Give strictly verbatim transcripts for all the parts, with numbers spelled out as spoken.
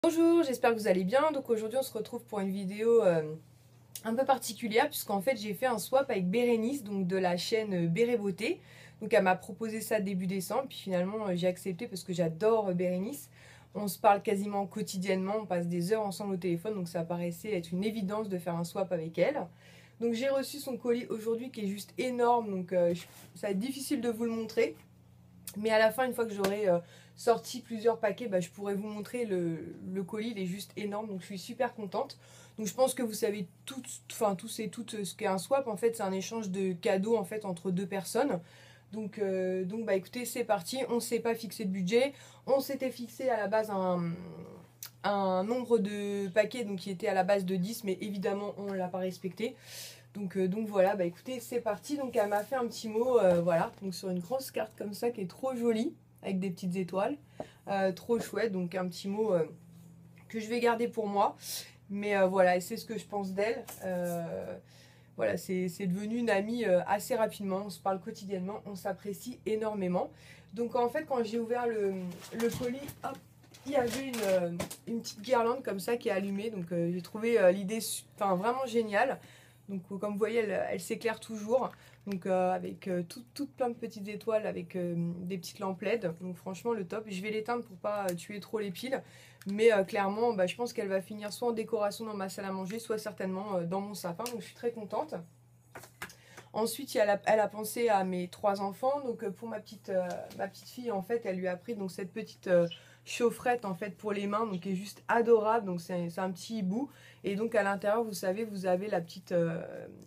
Bonjour, j'espère que vous allez bien. Donc aujourd'hui on se retrouve pour une vidéo euh, un peu particulière puisqu'en fait j'ai fait un swap avec Bérénice, donc de la chaîne Béré Beauté. Donc elle m'a proposé ça début décembre, puis finalement euh, j'ai accepté parce que j'adore euh, Bérénice. On se parle quasiment quotidiennement, on passe des heures ensemble au téléphone, donc ça paraissait être une évidence de faire un swap avec elle. Donc j'ai reçu son colis aujourd'hui qui est juste énorme, donc euh, je- ça va être difficile de vous le montrer. Mais à la fin, une fois que j'aurai euh, sorti plusieurs paquets, bah, je pourrai vous montrer le, le colis. Il est juste énorme, donc je suis super contente. Donc je pense que vous savez tout, enfin tous et toutes ce qu'est un swap. En fait, c'est un échange de cadeaux en fait entre deux personnes. Donc, euh, donc bah écoutez, c'est parti. On ne s'est pas fixé de budget. On s'était fixé à la base un, un nombre de paquets donc qui était à la base de dix, mais évidemment on ne l'a pas respecté. Donc, euh, donc voilà, bah écoutez, c'est parti. Donc elle m'a fait un petit mot, euh, voilà, donc sur une grosse carte comme ça qui est trop jolie, avec des petites étoiles, euh, trop chouette. Donc un petit mot euh, que je vais garder pour moi. Mais euh, voilà, et c'est ce que je pense d'elle. Euh, voilà, c'est devenu une amie euh, assez rapidement. On se parle quotidiennement, on s'apprécie énormément. Donc en fait, quand j'ai ouvert le, le colis, hop, il y avait une, euh, une petite guirlande comme ça qui est allumée. Donc euh, j'ai trouvé euh, l'idée enfin, vraiment géniale. Donc comme vous voyez, elle, elle s'éclaire toujours. Donc euh, avec euh, tout, toutes plein de petites étoiles, avec euh, des petites lampes L E D. Donc franchement le top. Je vais l'éteindre pour pas euh, tuer trop les piles. Mais euh, clairement, bah, je pense qu'elle va finir soit en décoration dans ma salle à manger, soit certainement euh, dans mon sapin. Donc je suis très contente. Ensuite, elle a, elle a pensé à mes trois enfants. Donc pour ma petite, euh, ma petite fille, en fait, elle lui a pris donc, cette petite euh, chaufferette en fait, pour les mains, donc qui est juste adorable. Donc c'est un petit hibou. Et donc à l'intérieur, vous savez, vous avez la petite... Euh,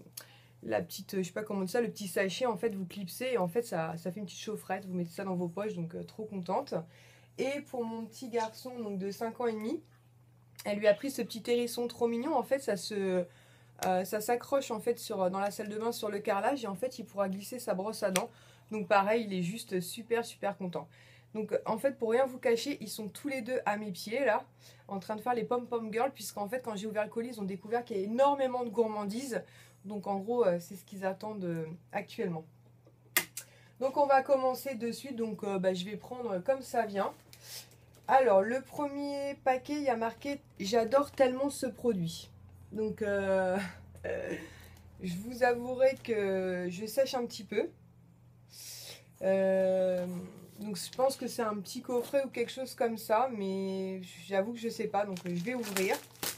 la petite, je sais pas comment on dit ça, le petit sachet, en fait, vous clipsez et en fait, ça, ça fait une petite chaufferette. Vous mettez ça dans vos poches, donc euh, trop contente. Et pour mon petit garçon, donc de cinq ans et demi, elle lui a pris ce petit hérisson trop mignon. En fait, ça se... Euh, ça s'accroche en fait sur, dans la salle de bain sur le carrelage et en fait il pourra glisser sa brosse à dents. Donc pareil, il est juste super super content. Donc en fait pour rien vous cacher, ils sont tous les deux à mes pieds là, en train de faire les pom-pom girls, puisqu'en fait quand j'ai ouvert le colis, ils ont découvert qu'il y a énormément de gourmandises. Donc en gros euh, c'est ce qu'ils attendent euh, actuellement. Donc on va commencer dessus, donc euh, bah, je vais prendre comme ça vient. Alors le premier paquet, il y a marqué « J'adore tellement ce produit ». Donc, euh, euh, je vous avouerai que je sèche un petit peu. Euh, donc, je pense que c'est un petit coffret ou quelque chose comme ça, mais j'avoue que je ne sais pas. Donc, je vais ouvrir.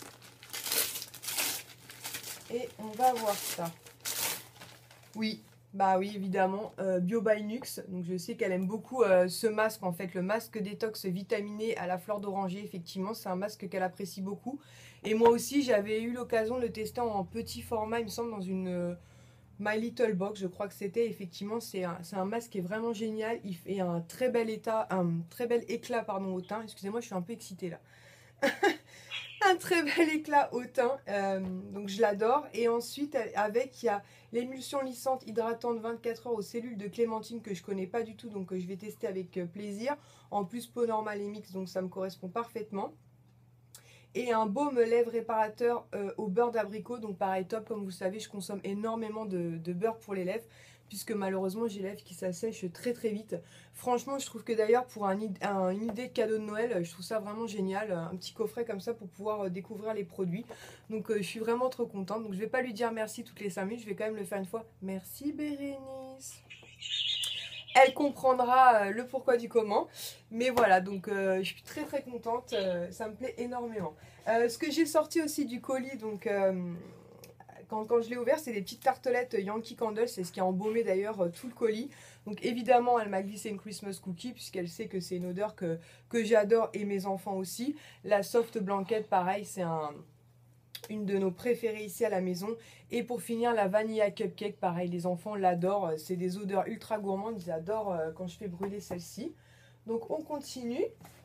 Et on va voir ça. Oui, bah oui, évidemment, euh, Bio by Nux. Donc, je sais qu'elle aime beaucoup euh, ce masque, en fait, le masque détox vitaminé à la fleur d'oranger. Effectivement, c'est un masque qu'elle apprécie beaucoup. Et moi aussi, j'avais eu l'occasion de le tester en petit format, il me semble, dans une euh, My Little Box, je crois que c'était. Effectivement, c'est un, un masque qui est vraiment génial. Il fait un très bel état, un très bel éclat, pardon, au teint. Excusez-moi, je suis un peu excitée là. Un très bel éclat au teint, euh, donc je l'adore. Et ensuite avec il y a l'émulsion lissante hydratante vingt-quatre heures aux cellules de clémentine que je connais pas du tout, donc euh, je vais tester avec euh, plaisir. En plus peau normale et mix, donc ça me correspond parfaitement. Et un baume lèvres réparateur euh, au beurre d'abricot, donc pareil top. Comme vous savez, je consomme énormément de, de beurre pour les lèvres, puisque malheureusement j'ai les lèvres qui s'assèchent très très vite. Franchement, je trouve que d'ailleurs pour un, un, une idée de cadeau de Noël, je trouve ça vraiment génial, un petit coffret comme ça pour pouvoir euh, découvrir les produits. Donc euh, je suis vraiment trop contente. Donc je vais pas lui dire merci toutes les cinq minutes, je vais quand même le faire une fois. Merci Bérénice. Elle comprendra euh, le pourquoi du comment. Mais voilà, donc euh, je suis très très contente, euh, ça me plaît énormément. Euh, ce que j'ai sorti aussi du colis, donc euh, quand, quand je l'ai ouvert, c'est des petites tartelettes Yankee Candle, c'est ce qui a embaumé d'ailleurs euh, tout le colis. Donc évidemment, elle m'a glissé une Christmas cookie, puisqu'elle sait que c'est une odeur que, que j'adore et mes enfants aussi. La soft blanquette, pareil, c'est un... une de nos préférées ici à la maison. Et pour finir, la vanilla cupcake, pareil, les enfants l'adorent. C'est des odeurs ultra gourmandes, ils adorent euh, quand je fais brûler celle-ci. Donc on continue.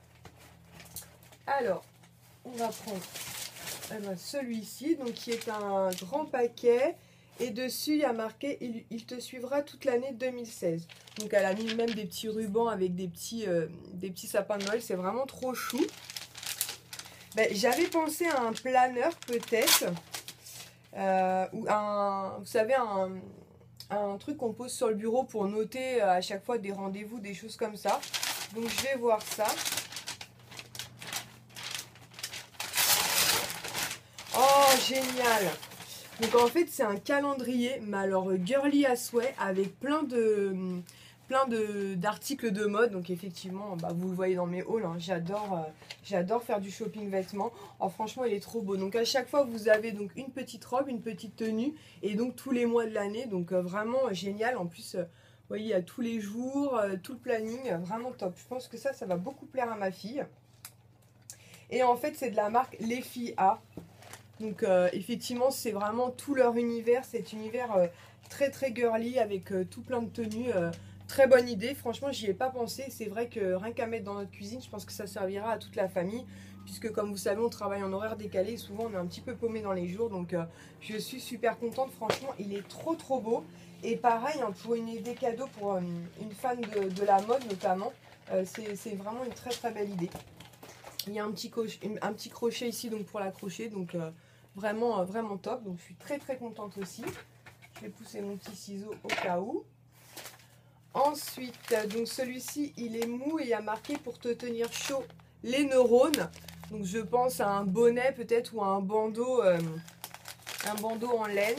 Alors, on va prendre eh ben, celui-ci, donc qui est un grand paquet. Et dessus, il y a marqué il, il te suivra toute l'année deux mille seize. Donc elle a mis même des petits rubans avec des petits, euh, des petits sapins de Noël. C'est vraiment trop chou. Ben, j'avais pensé à un planeur peut-être. Euh, ou un, vous savez, un, un truc qu'on pose sur le bureau pour noter à chaque fois des rendez-vous, des choses comme ça. Donc je vais voir ça. génial. Donc en fait c'est un calendrier, mais alors girly à souhait, avec plein de plein de d'articles de mode. Donc effectivement, bah, vous le voyez dans mes hauls, hein, j'adore euh, j'adore faire du shopping vêtements. Oh, franchement il est trop beau. Donc à chaque fois vous avez donc une petite robe, une petite tenue, et donc tous les mois de l'année. Donc euh, vraiment euh, génial. En plus euh, vous voyez, à tous les jours, euh, tout le planning, euh, vraiment top. Je pense que ça, ça va beaucoup plaire à ma fille. Et en fait, c'est de la marque Les Filles A. Donc euh, effectivement, c'est vraiment tout leur univers. Cet univers euh, très très girly avec euh, tout plein de tenues. Euh, très bonne idée. Franchement, j'y ai pas pensé. C'est vrai que rien qu'à mettre dans notre cuisine, je pense que ça servira à toute la famille. Puisque comme vous savez, on travaille en horaire décalé. Souvent, on est un petit peu paumé dans les jours. Donc euh, je suis super contente. Franchement, il est trop trop beau. Et pareil, hein, pour une idée cadeau pour euh, une fan de, de la mode notamment, euh, c'est vraiment une très très belle idée. Il y a un petit, un petit crochet ici donc pour l'accrocher. Donc euh, vraiment, euh, vraiment top. Donc je suis très très contente aussi. Je vais pousser mon petit ciseau au cas où. Ensuite, donc celui-ci, il est mou et il y a marqué pour te tenir chaud les neurones. Donc je pense à un bonnet peut-être ou à un bandeau, euh, un bandeau en laine.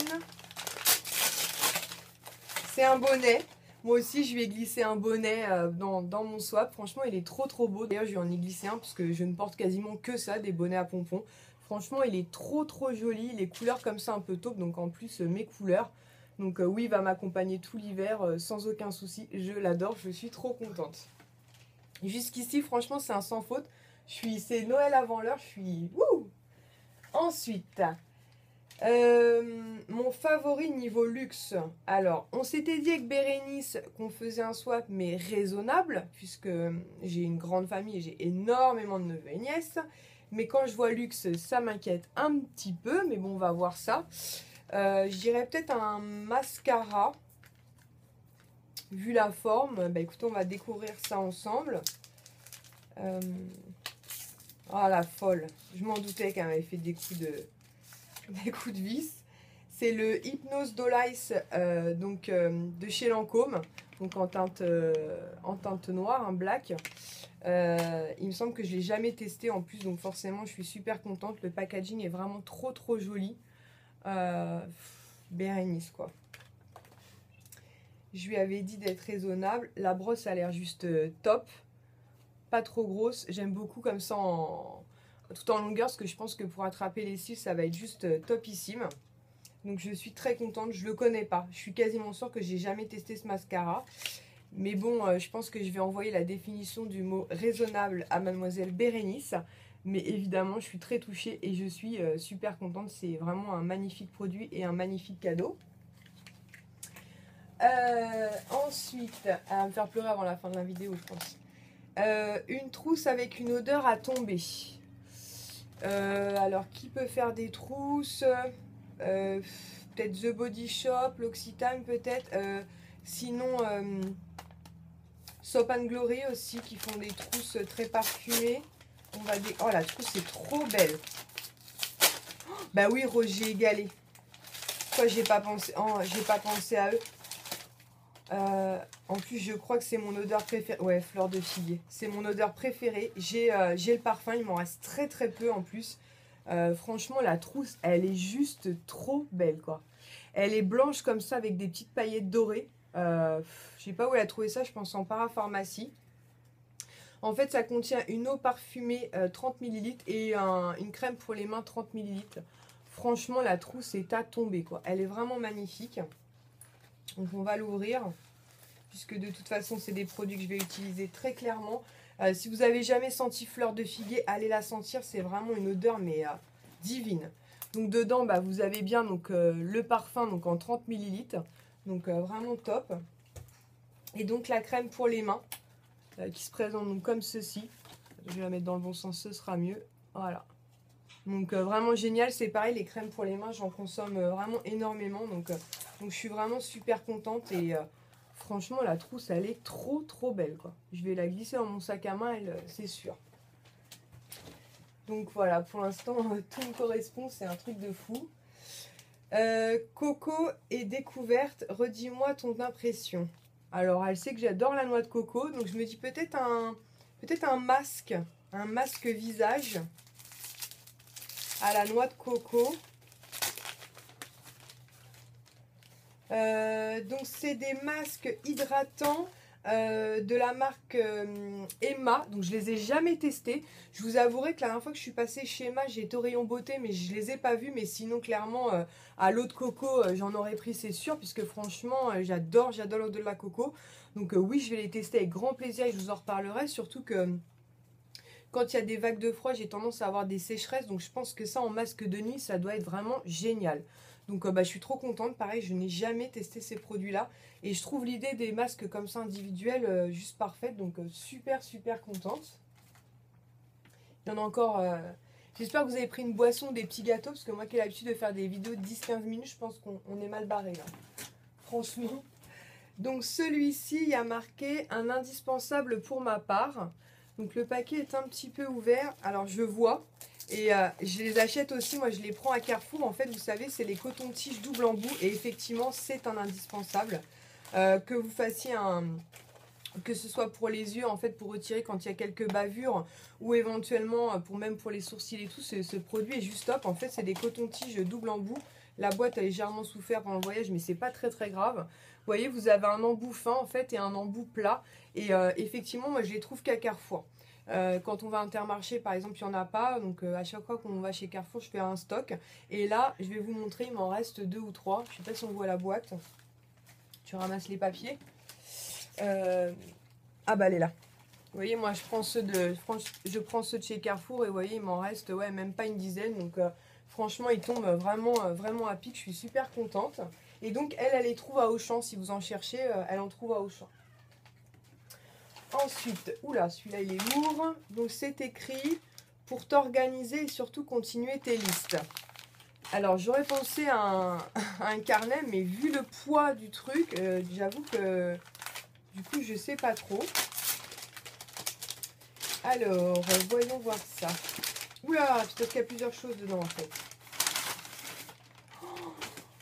C'est un bonnet. Moi aussi, je lui ai glissé un bonnet euh, dans, dans mon swap. Franchement, il est trop trop beau. D'ailleurs, je lui en ai glissé un parce que je ne porte quasiment que ça, des bonnets à pompons. Franchement, il est trop trop joli. Les couleurs comme ça, un peu taupe. Donc en plus, euh, mes couleurs. Donc euh, oui, il va m'accompagner tout l'hiver euh, sans aucun souci. Je l'adore, je suis trop contente. Jusqu'ici, franchement, c'est un sans faute. Je suis, c'est Noël avant l'heure. Je suis... Wouh. Ensuite... Euh, mon favori niveau luxe. Alors, on s'était dit avec Bérénice qu'on faisait un swap, mais raisonnable, puisque j'ai une grande famille et j'ai énormément de neveux et nièces. Mais quand je vois luxe, ça m'inquiète un petit peu, mais bon, on va voir ça. Euh, je dirais peut-être un mascara. Vu la forme, bah écoutez, on va découvrir ça ensemble. Euh... Oh la folle, je m'en doutais qu'elle m'avait fait des coups de... des coups de vis. C'est le Hypnose Doll Ice euh, donc, euh, de chez Lancôme, donc en teinte, euh, en teinte noire, un black. Euh, il me semble que je ne l'ai jamais testé en plus, donc forcément je suis super contente. Le packaging est vraiment trop trop joli. Euh, Bérénice quoi. Je lui avais dit d'être raisonnable. La brosse a l'air juste euh, top. Pas trop grosse. J'aime beaucoup comme ça en... tout en longueur, parce que je pense que pour attraper les cils, ça va être juste topissime. Donc je suis très contente, je le connais pas. Je suis quasiment sûre que j'ai jamais testé ce mascara. Mais bon, euh, je pense que je vais envoyer la définition du mot raisonnable à mademoiselle Bérénice. Mais évidemment, je suis très touchée et je suis euh, super contente. C'est vraiment un magnifique produit et un magnifique cadeau. Euh, ensuite, elle va me faire pleurer avant la fin de la vidéo, je pense. Euh, une trousse avec une odeur à tomber. Euh, alors, qui peut faire des trousses? euh, Peut-être The Body Shop, l'Occitane peut-être. Euh, sinon, euh, Soap and Glory aussi, qui font des trousses très parfumées. On va des... Oh, la trousse est trop belle. Oh, bah oui, Roger Égalé. Pourquoi j'ai pas pensé... Oh, j'ai pas pensé à eux. Euh, en plus, je crois que c'est mon odeur préférée. Ouais, fleur de figuier. C'est mon odeur préférée. J'ai euh, j'ai le parfum. Il m'en reste très très peu en plus. Euh, franchement, la trousse, elle est juste trop belle, quoi. Elle est blanche comme ça avec des petites paillettes dorées. Euh, je sais pas où elle a trouvé ça. Je pense en parapharmacie. En fait, ça contient une eau parfumée euh, trente millilitres et un, une crème pour les mains trente millilitres. Franchement, la trousse est à tomber, quoi. Elle est vraiment magnifique. Donc on va l'ouvrir, puisque de toute façon c'est des produits que je vais utiliser très clairement. Euh, si vous avez jamais senti fleur de figuier, allez la sentir, c'est vraiment une odeur mais euh, divine. Donc dedans bah, vous avez bien donc, euh, le parfum donc, en trente millilitres, donc euh, vraiment top. Et donc la crème pour les mains, euh, qui se présente donc, comme ceci. Je vais la mettre dans le bon sens, ce sera mieux. Voilà. Donc euh, vraiment génial, c'est pareil, les crèmes pour les mains, j'en consomme euh, vraiment énormément. Donc, euh, donc je suis vraiment super contente et euh, franchement la trousse elle est trop trop belle quoi. Je vais la glisser dans mon sac à main, elle, c'est sûr. Donc voilà, pour l'instant euh, tout me correspond, c'est un truc de fou. Euh, Coco et découverte, redis-moi ton impression. Alors elle sait que j'adore la noix de coco, donc je me dis peut-être un, peut-être un masque, un masque visage à la noix de coco. Euh, donc c'est des masques hydratants euh, de la marque euh, Emma. Donc je les ai jamais testés. Je vous avouerai que la dernière fois que je suis passée chez Emma, j'ai été au rayon beauté, mais je les ai pas vus. Mais sinon clairement euh, à l'eau de coco, euh, j'en aurais pris, c'est sûr, puisque franchement euh, j'adore, j'adore l'eau de la coco. Donc euh, oui, je vais les tester avec grand plaisir et je vous en reparlerai. Surtout que quand il y a des vagues de froid, j'ai tendance à avoir des sécheresses. Donc je pense que ça en masque de nuit, ça doit être vraiment génial. Donc euh, bah, je suis trop contente. Pareil, je n'ai jamais testé ces produits-là. Et je trouve l'idée des masques comme ça individuels euh, juste parfaite. Donc euh, super, super contente. Il y en a encore... Euh... J'espère que vous avez pris une boisson, des petits gâteaux. Parce que moi qui ai l'habitude de faire des vidéos de dix à quinze minutes, je pense qu'on est mal barré là. Franchement. Donc celui-ci, il y a marqué un indispensable pour ma part. Donc le paquet est un petit peu ouvert. Alors je vois. Et euh, je les achète aussi, moi je les prends à Carrefour. En fait, vous savez, c'est les cotons-tiges double embout. Et effectivement, c'est un indispensable. Euh, que vous fassiez un... Que ce soit pour les yeux, en fait, pour retirer quand il y a quelques bavures. Ou éventuellement, pour même pour les sourcils et tout, ce, ce produit est juste top. En fait, c'est des cotons-tiges double embout. La boîte a légèrement souffert pendant le voyage, mais c'est pas très très grave. Vous voyez, vous avez un embout fin, en fait, et un embout plat. Et euh, effectivement, moi, je les trouve qu'à Carrefour. Euh, quand on va à Intermarché, par exemple, il n'y en a pas. Donc, euh, à chaque fois qu'on va chez Carrefour, je fais un stock. Et là, je vais vous montrer, il m'en reste deux ou trois. Je ne sais pas si on voit la boîte. Tu ramasses les papiers. Euh... Ah bah, elle est là. Vous voyez, moi, je prends ceux de, je prends ceux de chez Carrefour. Et vous voyez, il m'en reste, ouais, même pas une dizaine. Donc, euh, franchement, ils tombent vraiment, vraiment à pic. Je suis super contente. Et donc, elle, elle les trouve à Auchan. Si vous en cherchez, euh, elle en trouve à Auchan. Ensuite, oula, celui-là il est lourd. Donc c'est écrit pour t'organiser et surtout continuer tes listes. Alors j'aurais pensé à un, à un carnet, mais vu le poids du truc, euh, j'avoue que du coup je sais pas trop. Alors, voyons voir ça. Oula, peut-être qu'il y a plusieurs choses dedans en fait. Oh,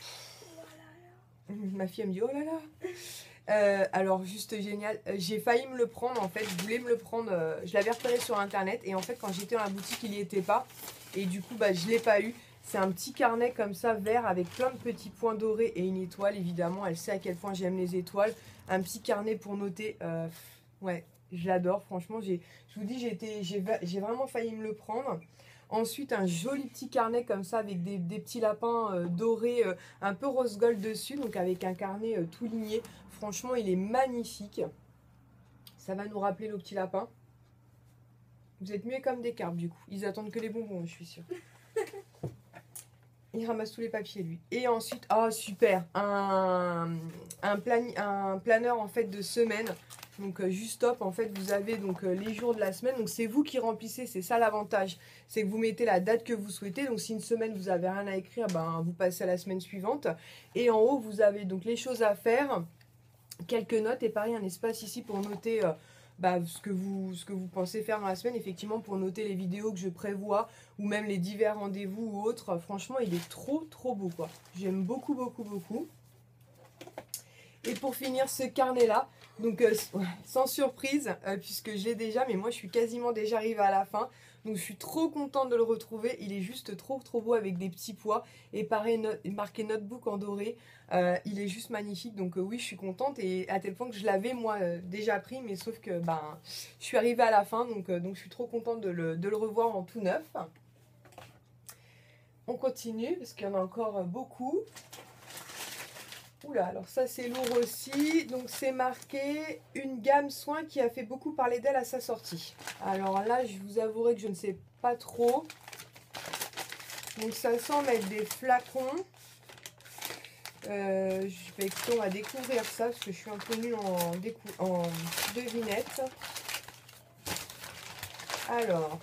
ma fille elle me dit oh là là. Euh, alors juste génial, j'ai failli me le prendre en fait, je voulais me le prendre, euh, je l'avais repéré sur internet et en fait quand j'étais dans la boutique il n'y était pas et du coup bah je l'ai pas eu. C'est un petit carnet comme ça vert avec plein de petits points dorés et une étoile évidemment, elle sait à quel point j'aime les étoiles. Un petit carnet pour noter, euh, ouais je l'adore franchement, j'ai, je vous dis j'ai vraiment failli me le prendre. Ensuite, un joli petit carnet comme ça avec des, des petits lapins euh, dorés, euh, un peu rose gold dessus, donc avec un carnet euh, tout ligné. Franchement, il est magnifique. Ça va nous rappeler nos petits lapins. Vous êtes muets comme des carpes du coup. Ils attendent que les bonbons, je suis sûre. Il ramasse tous les papiers lui. Et ensuite, oh super, un, un, plan, un planeur en fait de semaine. Donc euh, juste top, en fait vous avez donc euh, les jours de la semaine, donc c'est vous qui remplissez, c'est ça l'avantage, c'est que vous mettez la date que vous souhaitez, donc si une semaine vous avez rien à écrire, ben vous passez à la semaine suivante, et en haut vous avez donc les choses à faire, quelques notes, et pareil un espace ici pour noter euh, bah, ce, que vous, ce que vous pensez faire dans la semaine, effectivement pour noter les vidéos que je prévois, ou même les divers rendez-vous ou autres, franchement il est trop trop beau quoi, j'aime beaucoup beaucoup beaucoup. Et pour finir ce carnet là, donc euh, sans surprise, euh, puisque je l'ai déjà, mais moi je suis quasiment déjà arrivée à la fin. Donc je suis trop contente de le retrouver, il est juste trop trop beau avec des petits pois. Et pareil, no marqué notebook en doré, euh, il est juste magnifique. Donc euh, oui, je suis contente et à tel point que je l'avais moi euh, déjà pris, mais sauf que ben, je suis arrivée à la fin, donc, euh, donc je suis trop contente de le, de le revoir en tout neuf. On continue, parce qu'il y en a encore beaucoup. Oula, alors ça c'est lourd aussi, donc c'est marqué une gamme soins qui a fait beaucoup parler d'elle à sa sortie. Alors là, je vous avouerai que je ne sais pas trop. Donc ça semble être des flacons. Euh, je vais on va découvrir ça parce que je suis un peu nulle en, en devinette. Alors,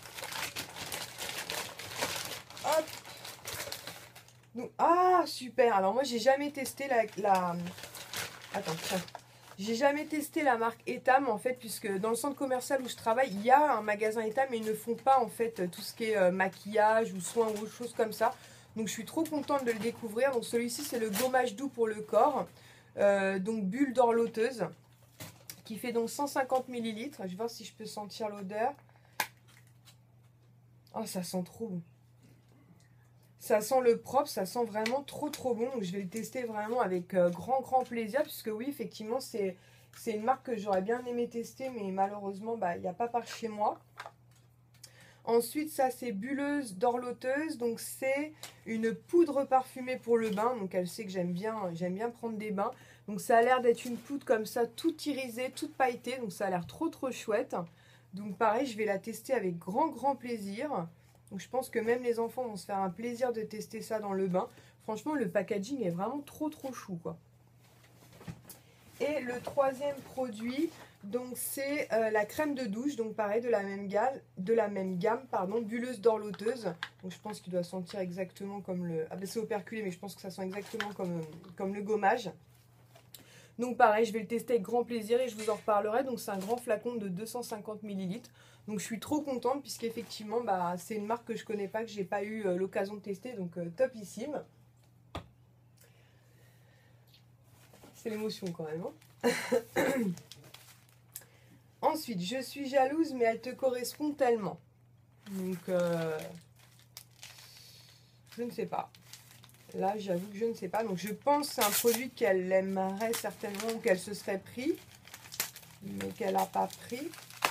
hop. Donc, ah super, alors moi j'ai jamais testé la, la... attends tiens j'ai jamais testé la marque Etam en fait, puisque dans le centre commercial où je travaille il y a un magasin Etam mais ils ne font pas en fait tout ce qui est euh, maquillage ou soins ou autre chose comme ça, donc je suis trop contente de le découvrir. Donc celui-ci c'est le gommage doux pour le corps, euh, donc bulle dorloteuse qui fait donc cent cinquante millilitres. Je vais voir si je peux sentir l'odeur. Oh ça sent trop bon. Ça sent le propre, ça sent vraiment trop trop bon. Donc je vais le tester vraiment avec euh, grand grand plaisir. Puisque oui, effectivement, c'est une marque que j'aurais bien aimé tester. Mais malheureusement, bah, il n'y a pas par chez moi. Ensuite, ça c'est Bulleuse Dorloteuse. Donc c'est une poudre parfumée pour le bain. Donc elle sait que j'aime bien, j'aime bien prendre des bains. Donc ça a l'air d'être une poudre comme ça, toute irisée, toute pailletée. Donc ça a l'air trop trop chouette. Donc pareil, je vais la tester avec grand grand plaisir. Donc je pense que même les enfants vont se faire un plaisir de tester ça dans le bain. Franchement, le packaging est vraiment trop trop chou, quoi. Et le troisième produit, donc c'est euh, la crème de douche. Donc pareil, de la même gamme, de la même gamme, pardon, Bulleuse Dorloteuse. Donc je pense qu'il doit sentir exactement comme le... Ah ben c'est operculé, mais je pense que ça sent exactement comme, comme le gommage. Donc pareil, je vais le tester avec grand plaisir et je vous en reparlerai. Donc c'est un grand flacon de deux cent cinquante millilitres. Donc je suis trop contente puisqu'effectivement bah, c'est une marque que je connais pas, que j'ai pas eu euh, l'occasion de tester. Donc euh, topissime. C'est l'émotion quand même. Hein. Ensuite, je suis jalouse mais elle te correspond tellement. Donc euh, je ne sais pas. Là, j'avoue que je ne sais pas. Donc, je pense que c'est un produit qu'elle aimerait certainement ou qu'elle se serait pris. Mais qu'elle n'a pas pris.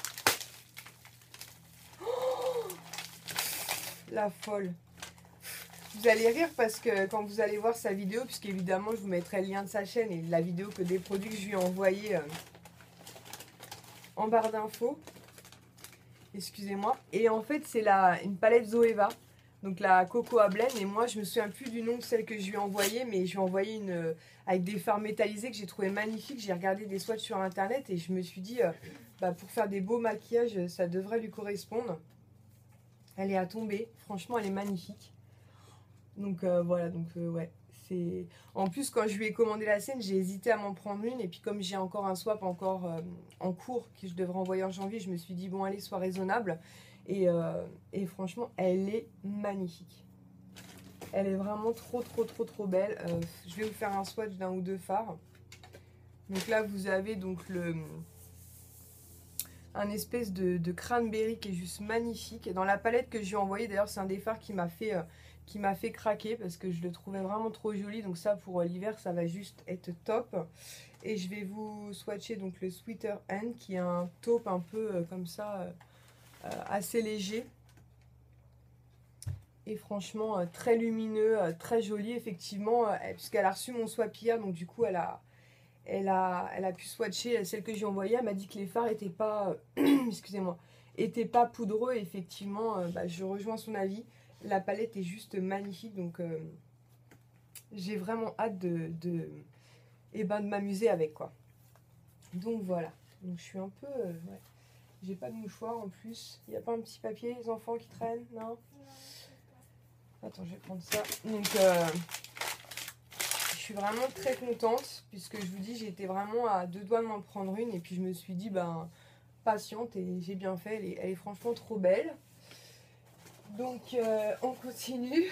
Oh, la folle. Vous allez rire parce que quand vous allez voir sa vidéo, puisqu'évidemment, je vous mettrai le lien de sa chaîne et la vidéo que des produits que je lui ai envoyés euh, en barre d'infos. Excusez-moi. Et en fait, c'est une palette Zoeva. Donc la Coco à Blend, et moi je me souviens plus du nom de celle que je lui ai envoyée, mais je lui ai envoyé une euh, avec des fards métallisés que j'ai trouvé magnifique. J'ai regardé des swatchs sur internet et je me suis dit, euh, bah, pour faire des beaux maquillages, ça devrait lui correspondre. Elle est à tomber, franchement elle est magnifique. Donc euh, voilà, donc euh, ouais. c'est En plus quand je lui ai commandé la sienne, j'ai hésité à m'en prendre une, et puis comme j'ai encore un swap encore euh, en cours que je devrais envoyer en janvier, je me suis dit bon allez, sois raisonnable. Et, euh, et franchement, elle est magnifique. Elle est vraiment trop, trop, trop, trop belle. Euh, je vais vous faire un swatch d'un ou deux fards. Donc là, vous avez donc le un espèce de, de cranberry qui est juste magnifique. Et dans la palette que je lui ai envoyée, d'ailleurs, c'est un des fards qui m'a fait, euh, qui m'a fait craquer parce que je le trouvais vraiment trop joli. Donc ça, pour euh, l'hiver, ça va juste être top. Et je vais vous swatcher donc le Sweeter Hand qui est un taupe un peu euh, comme ça... Euh, Euh, assez léger et franchement euh, très lumineux, euh, très joli effectivement, euh, puisqu'elle a reçu mon swap hier, donc du coup elle a, elle a, elle a pu swatcher celle que j'ai envoyée. Elle m'a dit que les fards étaient pas, euh, excusez-moi, étaient pas poudreux, et effectivement euh, bah, je rejoins son avis. La palette est juste magnifique, donc euh, j'ai vraiment hâte de, de, eh ben, de m'amuser avec, quoi. Donc voilà, donc je suis un peu... Euh, ouais. J'ai pas de mouchoir en plus. Il n'y a pas un petit papier, les enfants qui traînent, non? Attends, je vais prendre ça. Donc, euh, je suis vraiment très contente, puisque je vous dis, j'étais vraiment à deux doigts de m'en prendre une. Et puis, je me suis dit, ben, patiente, et j'ai bien fait. Elle est, elle est franchement trop belle. Donc, euh, on continue.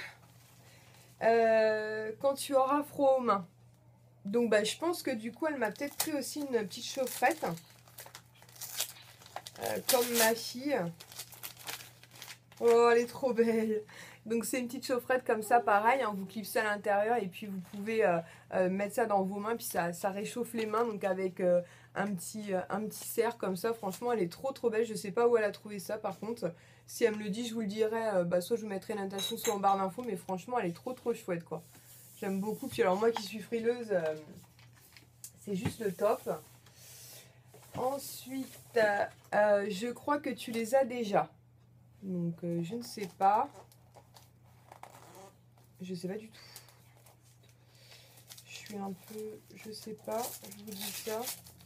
Euh, quand tu auras froid aux mains. Donc, bah, je pense que du coup, elle m'a peut-être pris aussi une petite chaufferette. Euh, comme ma fille. Oh, elle est trop belle. Donc c'est une petite chaufferette comme ça, pareil, hein, vous clipsez à l'intérieur et puis vous pouvez euh, euh, mettre ça dans vos mains, puis ça, ça réchauffe les mains, donc avec euh, un, petit, euh, un petit cerf comme ça. Franchement, elle est trop trop belle. Je sais pas où elle a trouvé ça, par contre. Si elle me le dit, je vous le dirai. Euh, bah, soit je vous mettrai l'intention, soit en barre d'infos, mais franchement, elle est trop trop chouette, quoi. J'aime beaucoup. Puis alors moi qui suis frileuse, euh, c'est juste le top. Ensuite, euh, je crois que tu les as déjà. Donc, euh, je ne sais pas. Je sais pas du tout. Je suis un peu... Je sais pas. Je vous dis ça.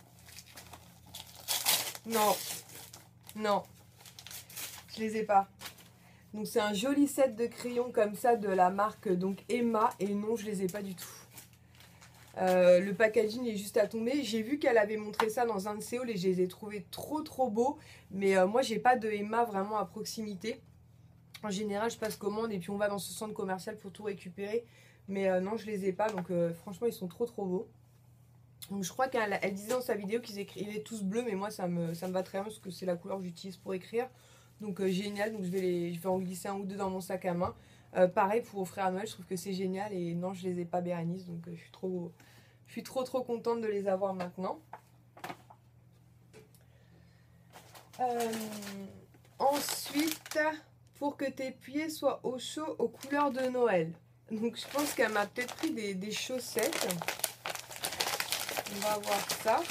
Non. Non. Je les ai pas. Donc, c'est un joli set de crayons comme ça de la marque donc Emma. Et non, je les ai pas du tout. Euh, le packaging est juste à tomber. J'ai vu qu'elle avait montré ça dans un de ses hauls et je les ai trouvés trop trop beaux. Mais euh, moi j'ai pas de Emma vraiment à proximité. En général je passe commande et puis on va dans ce centre commercial pour tout récupérer. Mais euh, non, je les ai pas, donc euh, franchement ils sont trop trop beaux. Donc je crois qu'elle elle disait dans sa vidéo qu'ils écrivaient tous bleus, mais moi ça me, ça me va très bien parce que c'est la couleur que j'utilise pour écrire. Donc euh, génial, donc je vais, les, je vais en glisser un ou deux dans mon sac à main. Euh, pareil pour offrir à Noël, je trouve que c'est génial. Et non, je les ai pas Bérénice, donc euh, je suis trop, je suis trop trop contente de les avoir maintenant. Euh, ensuite, pour que tes pieds soient au chaud aux couleurs de Noël. Donc je pense qu'elle m'a peut-être pris des, des chaussettes. On va voir ça.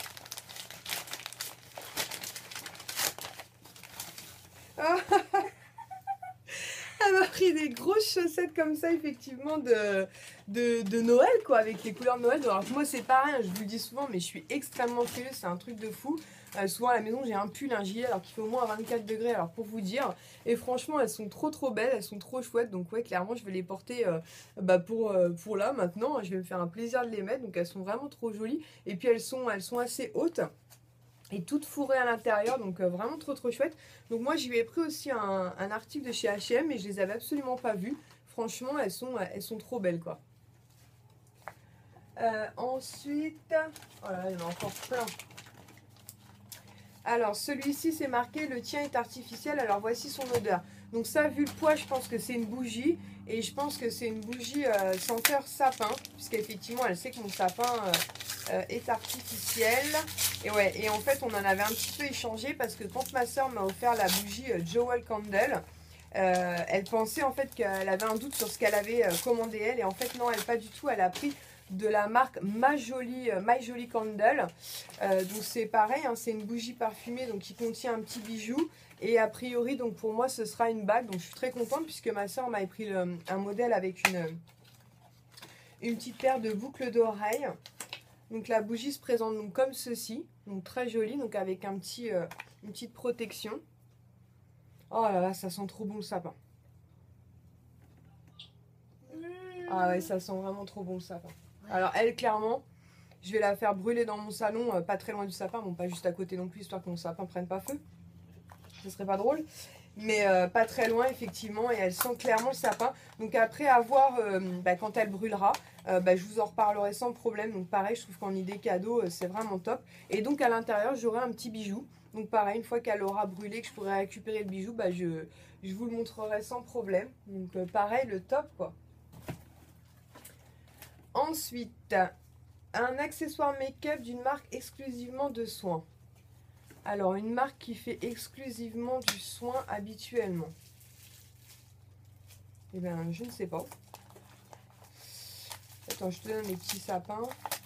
Elle m'a pris des grosses chaussettes comme ça, effectivement, de, de, de Noël, quoi, avec les couleurs de Noël. Alors moi, c'est pareil, hein, je vous le dis souvent, mais je suis extrêmement frileuse, c'est un truc de fou. Euh, souvent à la maison, j'ai un pull, un gilet, alors qu'il fait au moins vingt-quatre degrés, alors pour vous dire. Et franchement, elles sont trop trop belles, elles sont trop chouettes. Donc ouais, clairement, je vais les porter euh, bah, pour, euh, pour là, maintenant. Je vais me faire un plaisir de les mettre, donc elles sont vraiment trop jolies. Et puis elles sont, elles sont assez hautes. Et toutes fourrées à l'intérieur, donc euh, vraiment trop trop chouette. Donc moi je lui ai pris aussi un, un article de chez H et M et je les avais absolument pas vues. Franchement elles sont, elles sont trop belles quoi. Euh, ensuite, oh là là, il y en a encore plein. Alors celui-ci c'est marqué le tien est artificiel, alors voici son odeur. Donc ça vu le poids je pense que c'est une bougie. Et je pense que c'est une bougie euh, senteur sapin. Puisqu'effectivement elle sait que mon sapin euh, euh, est artificiel. Et ouais, et en fait on en avait un petit peu échangé. Parce que quand ma soeur m'a offert la bougie euh, Jewel Candle, euh, elle pensait en fait qu'elle avait un doute sur ce qu'elle avait euh, commandé elle. Et en fait non, elle pas du tout, elle a pris de la marque My Jolie, euh, My Jolie Candle. Euh, donc c'est pareil, hein, c'est une bougie parfumée donc qui contient un petit bijou. Et a priori, donc pour moi, ce sera une bague. Donc je suis très contente puisque ma soeur m'a pris le, un modèle avec une, une petite paire de boucles d'oreilles. Donc la bougie se présente donc comme ceci. Donc très jolie, donc avec un petit, euh, une petite protection. Oh là là, ça sent trop bon le sapin. Ah ouais, ça sent vraiment trop bon le sapin. Alors elle, clairement, je vais la faire brûler dans mon salon, euh, pas très loin du sapin. Bon, pas juste à côté non plus, histoire que mon sapin ne prenne pas feu. Ce serait pas drôle, mais euh, pas très loin effectivement, et elle sent clairement le sapin. Donc après avoir, euh, bah, quand elle brûlera, euh, bah, je vous en reparlerai sans problème. Donc pareil, je trouve qu'en idée cadeau, euh, c'est vraiment top. Et donc à l'intérieur, j'aurai un petit bijou. Donc pareil, une fois qu'elle aura brûlé, que je pourrai récupérer le bijou, bah, je, je vous le montrerai sans problème. Donc euh, pareil, le top quoi. Ensuite, un accessoire make-up d'une marque exclusivement de soins. Alors, une marque qui fait exclusivement du soin habituellement. Eh bien, je ne sais pas. Attends, je te donne les petits sapins.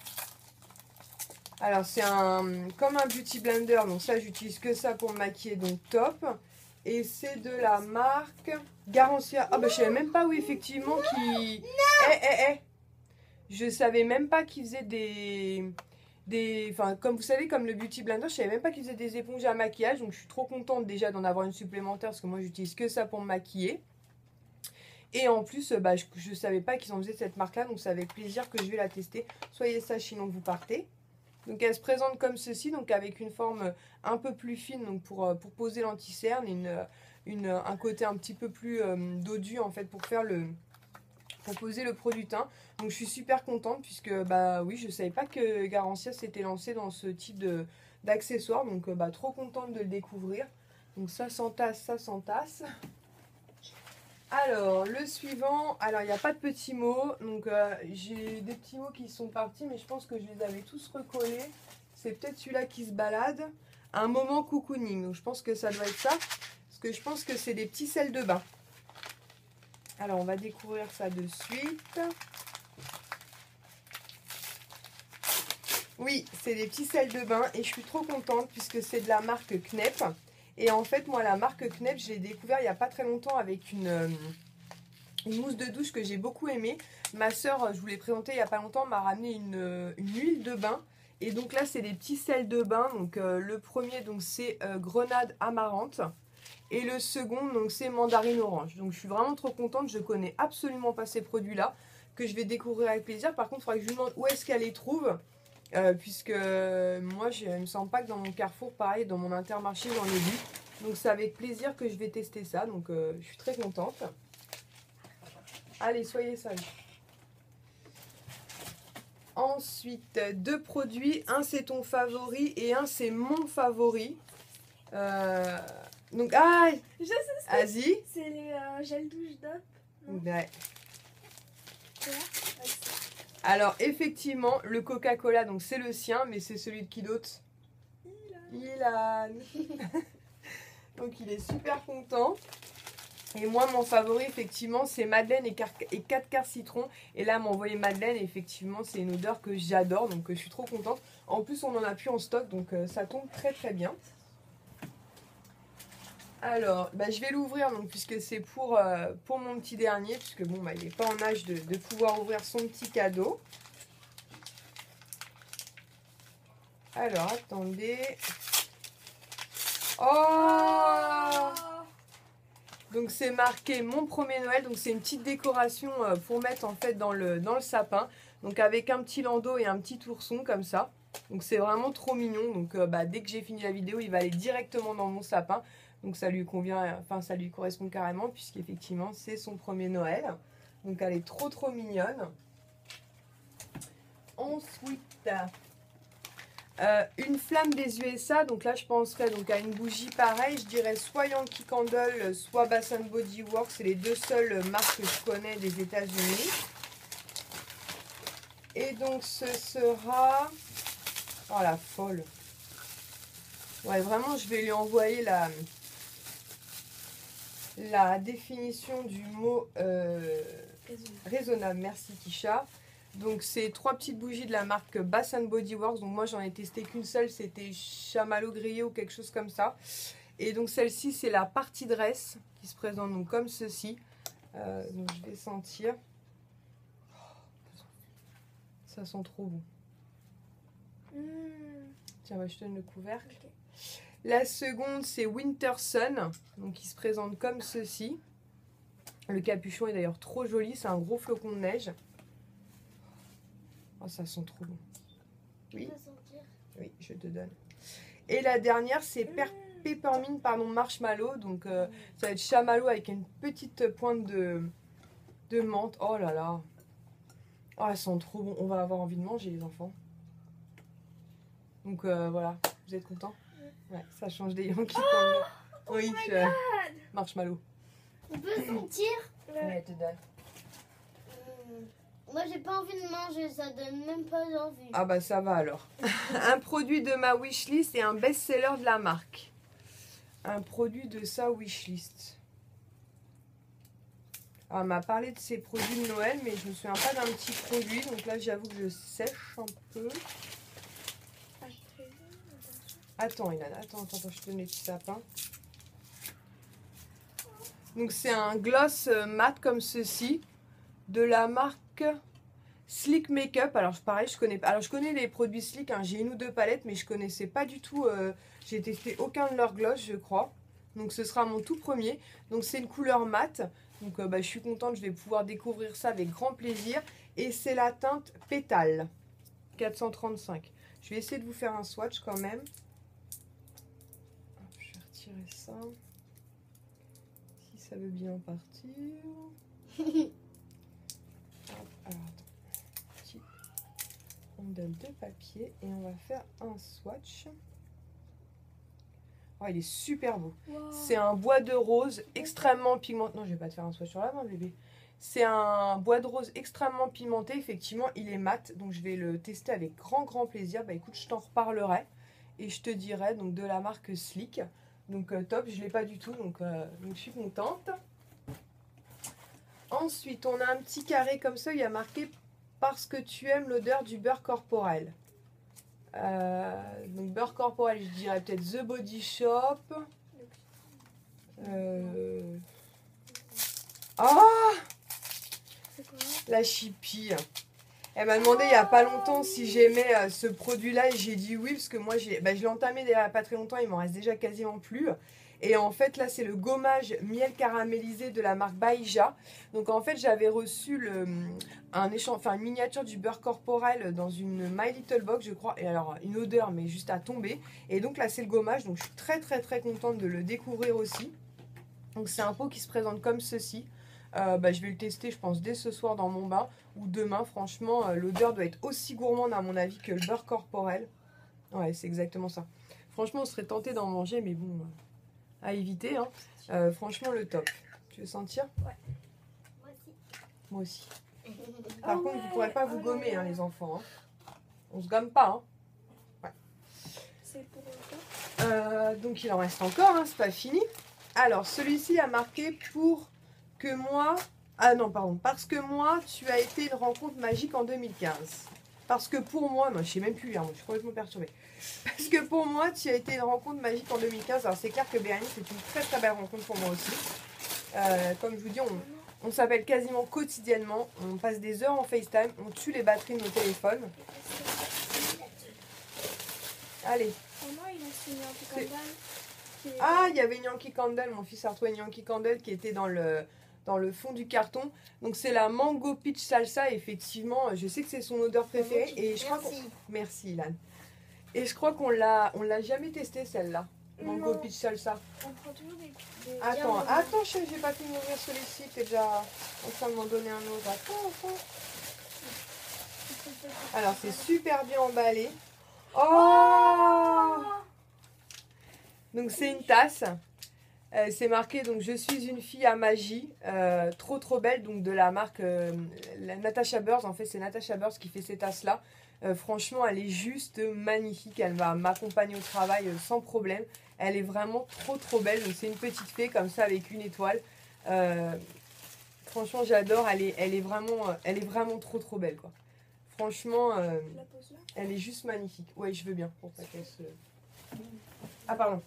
Alors, c'est un comme un beauty blender. Donc ça, j'utilise que ça pour me maquiller. Donc, top. Et c'est de la marque Garancia. Ah, bah, je savais même pas, oui, effectivement, qui... Eh, eh, eh. Je savais même pas qu'ils faisaient des... Des, enfin, comme vous savez, comme le Beauty Blender, je savais même pas qu'ils faisaient des éponges à maquillage. Donc je suis trop contente déjà d'en avoir une supplémentaire parce que moi j'utilise que ça pour me maquiller. Et en plus, bah, je, je savais pas qu'ils en faisaient cette marque là, donc c'est avec plaisir que je vais la tester. Soyez sage sinon vous partez. Donc elle se présente comme ceci, donc avec une forme un peu plus fine, donc pour, pour poser l'anti-cerne, une, une, un côté un petit peu plus euh, dodu en fait pour faire le... pour poser le produit teint. Donc je suis super contente puisque bah oui, je savais pas que Garancia s'était lancé dans ce type de d'accessoires. Donc bah trop contente de le découvrir. Donc ça s'entasse, ça s'entasse. Alors le suivant, alors il n'y a pas de petits mots. Donc euh, j'ai des petits mots qui sont partis, mais je pense que je les avais tous recollés. C'est peut-être celui-là qui se balade. Un moment cocooning. Donc je pense que ça doit être ça. Parce que je pense que c'est des petits sels de bain. Alors, on va découvrir ça de suite. Oui, c'est des petits sels de bain et je suis trop contente puisque c'est de la marque Knep. Et en fait, moi, la marque Knep, je l'ai découvert il n'y a pas très longtemps avec une, euh, une mousse de douche que j'ai beaucoup aimée. Ma soeur, je vous l'ai présentée il n'y a pas longtemps, m'a ramené une, une huile de bain. Et donc là, c'est des petits sels de bain. Donc euh, le premier, donc c'est euh, grenade amarante. Et le second, donc c'est mandarine orange. Donc je suis vraiment trop contente. Je connais absolument pas ces produits-là, que je vais découvrir avec plaisir. Par contre, il faudra que je lui demande où est-ce qu'elle les trouve. Euh, puisque euh, moi, je ne me sens pas que dans mon Carrefour, pareil, dans mon Intermarché, j'en ai vu. Donc c'est avec plaisir que je vais tester ça. Donc euh, je suis très contente. Allez, soyez sages. Ensuite, deux produits. Un, c'est ton favori et un, c'est mon favori. Euh... Donc, ah, Je sais ce que vas-y. c'est. les euh, gel douche Dop. Non, Ouais. c'est là. Ouais, c'est ça. Alors, effectivement, le Coca-Cola, donc c'est le sien, mais c'est celui de qui d'autre? Ilan. Donc, il est super content. Et moi, mon favori, effectivement, c'est Madeleine et, et quatre quarts citron. Et là, elle m'a envoyé Madeleine. Et effectivement, c'est une odeur que j'adore. Donc, euh, je suis trop contente. En plus, on n'en a plus en stock. Donc, euh, ça tombe très, très bien. Alors, bah, je vais l'ouvrir. Donc, puisque c'est pour, euh, pour mon petit dernier. Puisque, bon, bah, il n'est pas en âge de, de pouvoir ouvrir son petit cadeau. Alors, attendez. Oh! Donc c'est marqué mon premier Noël, donc c'est une petite décoration pour mettre en fait dans le, dans le sapin. Donc avec un petit landau et un petit ourson comme ça. Donc c'est vraiment trop mignon. Donc euh, bah, dès que j'ai fini la vidéo, il va aller directement dans mon sapin. Donc ça lui convient, enfin ça lui correspond carrément puisqu'effectivement c'est son premier Noël. Donc elle est trop trop mignonne. Ensuite, euh, une flamme des U S A, donc là je penserais donc à une bougie pareille, je dirais soit Yankee Candle, soit Bath and Body Works, c'est les deux seules marques que je connais des États-Unis. Et donc ce sera, oh la folle, ouais vraiment je vais lui envoyer la, la définition du mot euh, raisonnable, merci Kisha. Donc c'est trois petites bougies de la marque Bath and Body Works. Donc moi j'en ai testé qu'une seule, c'était chamallow grillé ou quelque chose comme ça. Et donc celle-ci c'est la partie dress qui se présente donc comme ceci. Euh, donc je vais sentir. Ça sent trop bon. Mmh. Tiens, bah, je te donne le couvercle. Okay. La seconde c'est Winter Sun, donc qui se présente comme ceci. Le capuchon est d'ailleurs trop joli, c'est un gros flocon de neige. Oh, ça sent trop bon. Oui. Oui, je te donne. Et la dernière, c'est mmh. Peppermint, pardon, marshmallow. Donc, euh, ça va être chamallow avec une petite pointe de, de menthe. Oh là là. Oh, elles sont trop bon. On va avoir envie de manger, les enfants. Donc, euh, voilà. Vous êtes contents? Ouais, ça change des Yankee Candle. Oh, oui, oh je... marshmallow. On peut sentir? Oui, elle te donne. Moi, j'ai pas envie de manger, ça donne même pas envie. Ah bah ça va alors. Un produit de ma wishlist et un best-seller de la marque. Un produit de sa wishlist. Alors, elle m'a parlé de ses produits de Noël, mais je me souviens pas d'un petit produit. Donc là, j'avoue que je sèche un peu. Attends, Ilana, attends, attends, attends, je te donne les petits sapins. Donc c'est un gloss mat comme ceci. De la marque Slick Makeup. Alors pareil, je connais pas. Alors je connais les produits Slick, hein. J'ai une ou deux palettes, mais je connaissais pas du tout. Euh, j'ai testé aucun de leurs gloss, je crois. Donc ce sera mon tout premier. Donc c'est une couleur mat. Donc euh, bah, je suis contente, je vais pouvoir découvrir ça avec grand plaisir. Et c'est la teinte Pétale quatre cent trente-cinq. Je vais essayer de vous faire un swatch quand même. Je vais retirer ça. Si ça veut bien partir. Alors attends, petit rondelle de papier et on va faire un swatch. Oh, il est super beau. Wow. C'est un bois de rose extrêmement pigmenté. Non, je vais pas te faire un swatch sur la main, bébé. C'est un bois de rose extrêmement pigmenté. Effectivement, il est mat, donc je vais le tester avec grand grand plaisir. Bah écoute, je t'en reparlerai et je te dirai donc de la marque Slick. Donc euh, top, je l'ai pas du tout, donc, euh, donc je suis contente. Ensuite, on a un petit carré comme ça, il y a marqué « Parce que tu aimes l'odeur du beurre corporel ». Euh, donc beurre corporel, je dirais peut-être The Body Shop. Euh... Oh, la Chippie. Elle m'a demandé il n'y a pas longtemps si j'aimais euh, ce produit-là et j'ai dit oui parce que moi bah, je l'ai entamé il n'y a pas très longtemps, il m'en reste déjà quasiment plus. Et en fait là c'est le gommage miel caramélisé de la marque Baïja. Donc en fait j'avais reçu le, un échange, enfin une miniature du beurre corporel dans une My Little Box je crois. Et alors une odeur mais juste à tomber. Et donc là c'est le gommage, donc je suis très très très contente de le découvrir aussi. Donc c'est un pot qui se présente comme ceci. Euh, bah, je vais le tester je pense dès ce soir dans mon bain ou demain. Franchement euh, l'odeur doit être aussi gourmande à mon avis que le beurre corporel. Ouais c'est exactement ça. Franchement on serait tenté d'en manger mais bon... Euh... à éviter. Hein. Euh, franchement, le top. Tu veux sentir? Moi aussi. Moi aussi. Par Oh contre, ouais, vous ne pourrez pas oh vous là gommer, là. hein, les enfants. Hein. On se gomme pas. Hein. C'est pour le temps. Euh, donc il en reste encore, hein, c'est pas fini. Alors celui-ci a marqué pour que moi... Ah non, pardon. Parce que moi, tu as été une rencontre magique en deux mille quinze. Parce que pour moi... Moi, je sais même plus lire, moi, je suis complètement perturbée. Parce que pour moi, tu as été une rencontre magique en deux mille quinze. Alors c'est clair que Bérénice, c'est une très très belle rencontre pour moi aussi. Euh, comme je vous dis, on, on s'appelle quasiment quotidiennement. On passe des heures en FaceTime. On tue les batteries de nos téléphones. Allez. Comment il a signé un C'est- peu comme dalle. Ah, il y avait une Yankee Candle, mon fils a retrouvé une Yankee Candle qui était dans le, dans le fond du carton. Donc c'est la Mango Peach Salsa, effectivement, je sais que c'est son odeur préférée. Et je crois qu'on... Merci. Merci Ilan. Et je crois qu'on l'a, on l'a jamais testée celle-là, Mango Non. Peach Salsa. On prend toujours des. des... Attends, Bien, attends, chef, j'ai pas pu m'ouvrir celui-ci, t'es déjà en train de m'en donner un autre. Attends, attends. Alors c'est super bien emballé. Oh! Donc c'est une tasse. Euh, c'est marqué donc je suis une fille à magie, euh, trop trop belle, donc de la marque euh, la Natasha Burrs. En fait c'est Natasha Burrs qui fait ces tasses là. Euh, franchement elle est juste magnifique, elle va m'accompagner au travail euh, sans problème. Elle est vraiment trop trop belle, donc c'est une petite fée comme ça avec une étoile. Euh, franchement j'adore, elle est, elle est vraiment euh, elle est vraiment trop trop belle quoi. Franchement euh, La pose là. elle est juste magnifique. Ouais je veux bien pour pas qu'elle se... Ah pardon.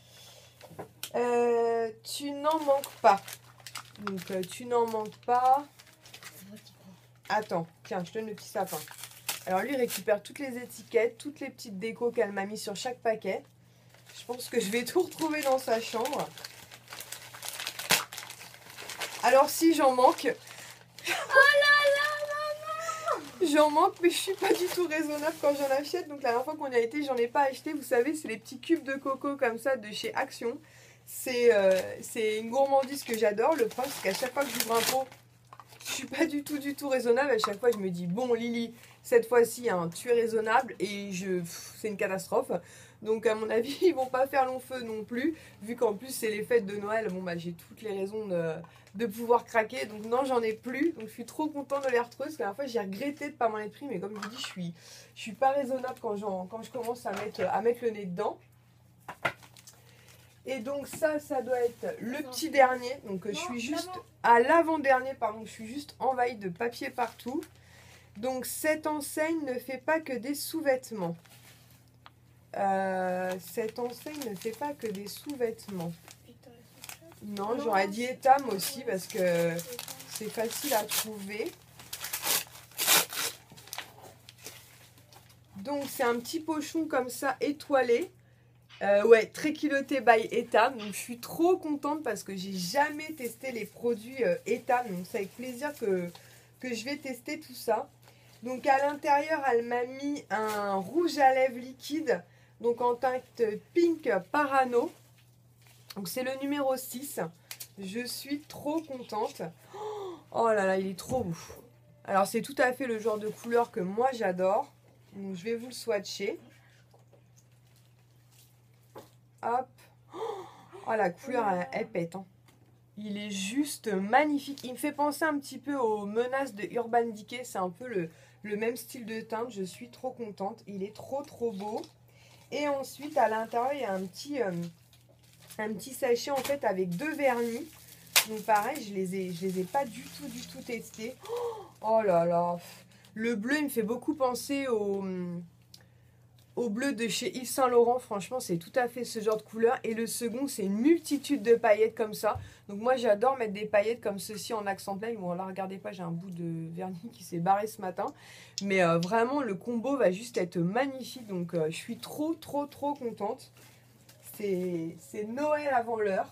Euh, tu n'en manques pas. Donc, euh, tu n'en manques pas. Attends, tiens, je te donne le petit sapin. Alors, lui, il récupère toutes les étiquettes, toutes les petites décos qu'elle m'a mis sur chaque paquet. Je pense que je vais tout retrouver dans sa chambre. Alors, si j'en manque... J'en manque, mais je suis pas du tout raisonnable quand j'en achète. Donc, la dernière fois qu'on y a été, j'en ai pas acheté. Vous savez, c'est les petits cubes de coco comme ça de chez Action. C'est euh, c'est une gourmandise que j'adore. Le problème, c'est qu'à chaque fois que j'ouvre un pot, je suis pas du tout, du tout raisonnable. À chaque fois, je me dis, bon, Lily, cette fois-ci, hein, tu es raisonnable. Et je, c'est une catastrophe. Donc, à mon avis, ils vont pas faire long feu non plus. Vu qu'en plus, c'est les fêtes de Noël. Bon, bah, j'ai toutes les raisons de, de pouvoir craquer. Donc, non, j'en ai plus. Donc, je suis trop contente de les retrouver. Parce que la dernière fois, j'ai regretté de pas m'en être pris. Mais comme je vous dis, je suis, je suis pas raisonnable quand, j'en, quand je commence à mettre, à mettre le nez dedans. Et donc ça, ça doit être le petit dernier. Donc je suis juste à l'avant-dernier, pardon, je suis juste envahie de papier partout. Donc cette enseigne ne fait pas que des sous-vêtements. Euh, cette enseigne ne fait pas que des sous-vêtements. Non, j'aurais dit Etam aussi parce que c'est facile à trouver. Donc c'est un petit pochon comme ça étoilé. Euh, ouais, très culotté by Etam. Donc je suis trop contente parce que j'ai jamais testé les produits euh, Etam. Donc c'est avec plaisir que, que je vais tester tout ça. Donc à l'intérieur, elle m'a mis un rouge à lèvres liquide. Donc en teinte pink parano. Donc c'est le numéro six. Je suis trop contente. Oh là là, il est trop beau. Alors c'est tout à fait le genre de couleur que moi j'adore. Donc je vais vous le swatcher. Hop. Oh, la couleur, elle, elle pète. Hein. Il est juste magnifique. Il me fait penser un petit peu aux menaces de Urban Decay. C'est un peu le, le même style de teinte. Je suis trop contente. Il est trop, trop beau. Et ensuite, à l'intérieur, il y a un petit, euh, un petit sachet, en fait, avec deux vernis. Donc, pareil, je les ai, je les ai pas du tout, du tout testés. Oh là là. Le bleu, il me fait beaucoup penser au... au bleu de chez Yves Saint Laurent. Franchement, c'est tout à fait ce genre de couleur. Et le second, c'est une multitude de paillettes comme ça. Donc moi, j'adore mettre des paillettes comme ceci en accent plein. Bon, là, regardez pas, j'ai un bout de vernis qui s'est barré ce matin. Mais euh, vraiment, le combo va juste être magnifique. Donc, euh, je suis trop, trop, trop contente. C'est Noël avant l'heure.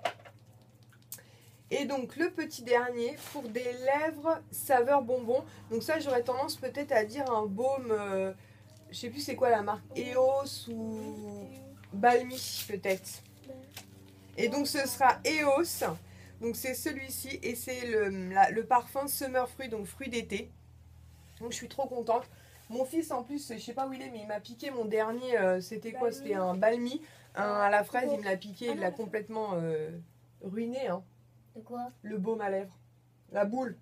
Et donc, le petit dernier, pour des lèvres saveur bonbon. Donc ça, j'aurais tendance peut-être à dire un baume... Euh, je sais plus c'est quoi la marque, E O S ou Balmy peut-être. Et donc ce sera E O S. Donc c'est celui-ci et c'est le, la, le parfum Summer Fruit, donc fruit d'été. Donc je suis trop contente. Mon fils en plus, je sais pas où il est, mais il m'a piqué mon dernier, euh, c'était quoi? C'était un Balmy. Un à la fraise, il me l'a piqué, il l'a complètement euh, ruiné. Hein. De quoi? Le baume à lèvres. La boule.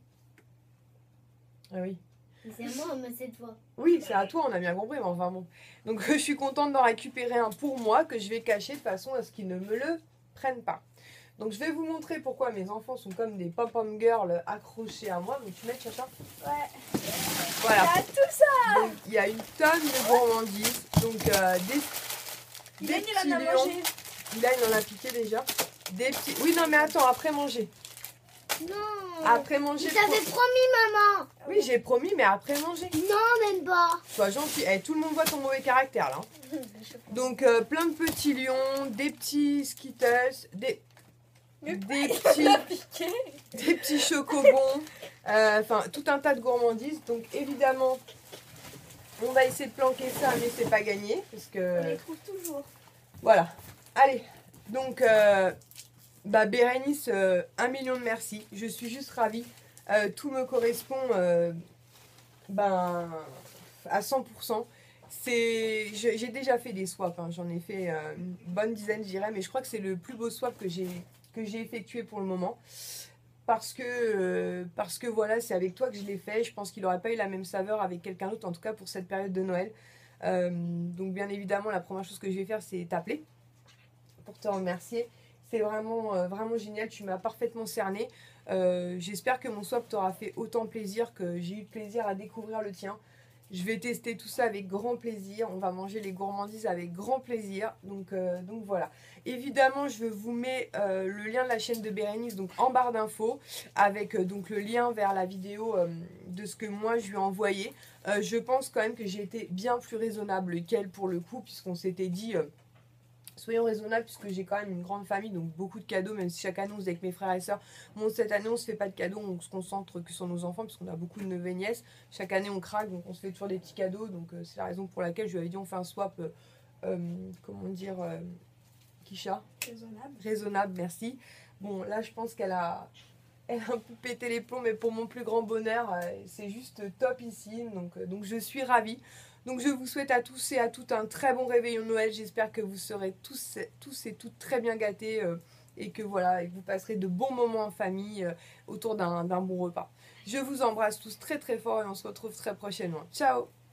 Ah oui. C'est à moi, mais cette fois. Oui, c'est à toi, on a bien compris, mais enfin bon. Donc je suis contente d'en récupérer un pour moi que je vais cacher de façon à ce qu'ils ne me le prennent pas. Donc je vais vous montrer pourquoi mes enfants sont comme des pom-pom girls accrochés à moi. Donc tu mets Chacha. Ouais. Voilà. Il y a tout ça. Donc il y a une tonne de gourmandises. Donc euh, des, Il des a petits il en a lions. mangé. Là il en a piqué déjà. Des petits. Oui non mais attends, après manger. Non. Après manger. Je t'avais promis, maman. Oui j'ai promis, mais après manger. Non, même pas. Sois gentil. Eh, tout le monde voit ton mauvais caractère là. Hein. Donc euh, plein de petits lions, des petits skittles, des Mais des petits, des petits chocobons, euh, enfin tout un tas de gourmandises. Donc évidemment, on va essayer de planquer ça, mais c'est pas gagné parce On que les trouve toujours. voilà. Allez, donc euh, bah Bérénice, euh, un million de merci. Je suis juste ravie. Euh, tout me correspond, euh, ben à cent pour cent. C'est, j'ai déjà fait des swaps. Hein. J'en ai fait euh, une bonne dizaine, je dirais, mais je crois que c'est le plus beau swap que j'ai que j'ai effectué pour le moment parce que euh, parce que voilà, c'est avec toi que je l'ai fait. Je pense qu'il n'aurait pas eu la même saveur avec quelqu'un d'autre, en tout cas pour cette période de Noël. Euh, donc bien évidemment, la première chose que je vais faire, c'est t'appeler pour te remercier. C'est vraiment euh, vraiment génial, tu m'as parfaitement cerné. Euh, j'espère que mon swap t'aura fait autant plaisir que j'ai eu de plaisir à découvrir le tien. Je vais tester tout ça avec grand plaisir. On va manger les gourmandises avec grand plaisir. Donc, euh, donc voilà. Évidemment, je vous mets euh, le lien de la chaîne de Bérénice donc en barre d'infos avec euh, donc le lien vers la vidéo euh, de ce que moi je lui ai envoyé. Euh, je pense quand même que j'ai été bien plus raisonnable qu'elle pour le coup, puisqu'on s'était dit... Euh, soyons raisonnables puisque j'ai quand même une grande famille, donc beaucoup de cadeaux, même si chaque année on se dit avec mes frères et sœurs, bon cette année on se fait pas de cadeaux, on se concentre que sur nos enfants puisqu'on a beaucoup de neveux et nièces, chaque année on craque, donc on se fait toujours des petits cadeaux, donc euh, c'est la raison pour laquelle je lui avais dit on fait un swap, euh, euh, comment dire, euh, Kisha, Raisonnable. raisonnable, merci. Bon là je pense qu'elle a, elle a un peu pété les plombs, mais pour mon plus grand bonheur, euh, c'est juste top ici, donc, euh, donc je suis ravie. Donc je vous souhaite à tous et à toutes un très bon réveillon de Noël. J'espère que vous serez tous, tous et toutes très bien gâtés euh, et que voilà, et que vous passerez de bons moments en famille euh, autour d'un d'un bon repas. Je vous embrasse tous très très fort et on se retrouve très prochainement. Ciao!